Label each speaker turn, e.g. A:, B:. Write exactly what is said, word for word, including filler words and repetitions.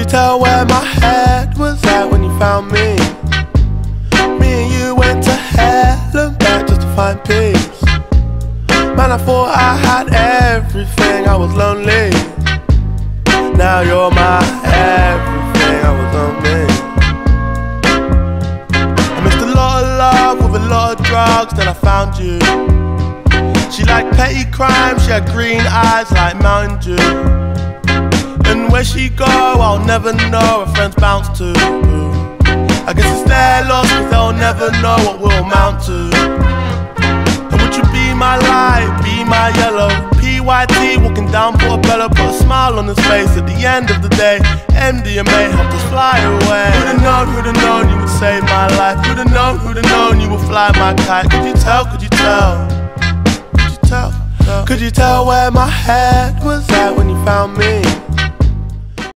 A: tell where my head was at when you found me? Me and you went to hell and back just to find peace. Man, I thought I had everything, I was lonely. Now you're my everything, I was on me. I missed a lot of love with a lot of drugs, then I found you. She liked petty crime, she had green eyes like Mountain Dew. And where she go, I'll never know, her friends bounce to. I guess it's their loss, cause they'll never know what we'll amount to. And would you be my light, be my yellow? P Y T walking down Portobello, put a smile on his face at the end of the day. M D M A helped us fly away. Who'd have known, who'd have known you would save my life? Who'd have known, who'd have known you would fly my kite? Could you tell, could you tell? Could you tell, could you tell where my head was at when you found me?